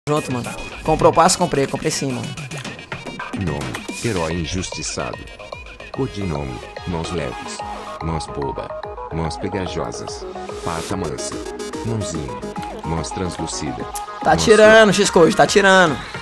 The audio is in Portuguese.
Junto, mano. Comprou o passe? Comprei sim, mano. Nome, herói injustiçado. Codinome, mãos leves. Mãos boba. Mãos pegajosas. Pata mansa. Mãozinha. Mãos translúcida. Tá tirando, X-Code, tá tirando.